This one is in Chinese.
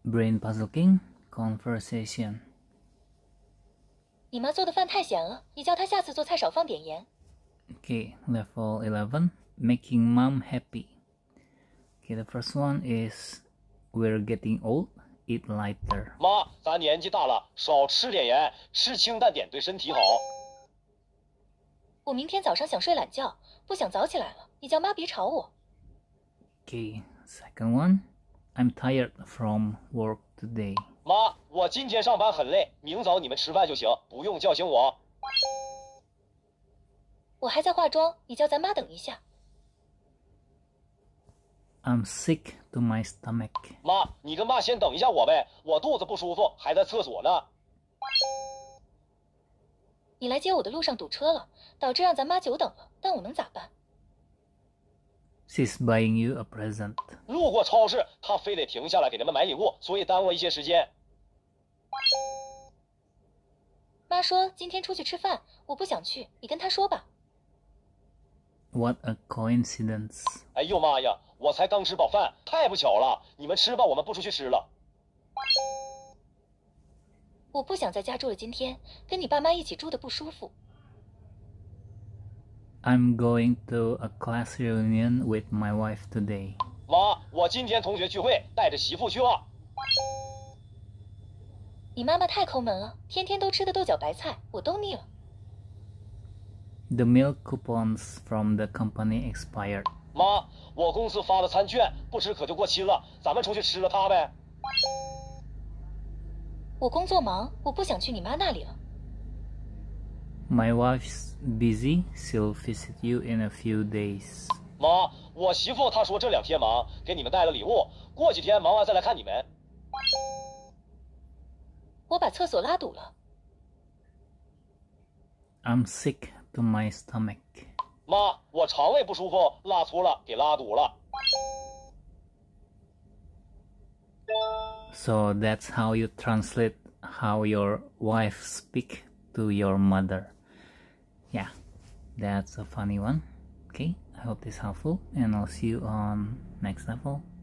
Brain Puzzle King Conversation. 你妈做的饭太咸了，你叫她下次做菜少放点盐。 Okay, level 11, making mom happy. Okay, the first one is we're getting old, eat lighter. 妈，咱年纪大了，少吃点盐，吃清淡点对身体好。 我明天早上想睡懒觉，不想早起来了，你叫妈别吵我。 Okay, second one, I'm tired from work today. 妈，我今天上班很累，明早你们吃饭就行，不用叫醒我。 我还在化妆，你叫咱妈等一下。 I'm sick to my stomach. 妈，你跟爸先等一下我呗，我肚子不舒服，还在厕所呢。 你来接我的路上堵车了，导致让咱妈久等了，但我能咋办？ She's buying you a present. 路过超市，他非得停下来给他们买礼物，所以耽误一些时间。 妈说今天出去吃饭，我不想去，你跟她说吧。 What a coincidence. 哎呦妈呀，我才刚吃饱饭，太不巧了。你们吃吧，我们不出去吃了。 我不想在家住了，今天跟你爸妈一起住的不舒服。 I'm going to a class reunion with my wife today. 妈，我今天同学聚会，带着媳妇去啊。 你妈妈太抠门了，天天都吃的豆角白菜，我都腻了。 The meal coupons from the company expired. 妈，我公司发的餐券不吃可就过期了，咱们出去吃了它呗。 我工作忙，我不想去你妈那里了。 My wife's busy. She'll visit you in a few days. 妈，我媳妇她说这2天忙，给你们带了礼物，过几天忙完再来看你们。 我把厕所拉堵了。 I'm sick to my stomach. 妈，我肠胃不舒服，拉粗了，给拉堵了。 So that's how you translate how your wife speak to your mother. Yeah, that's a funny one. Okay, I hope this is helpful and I'll see you on next level.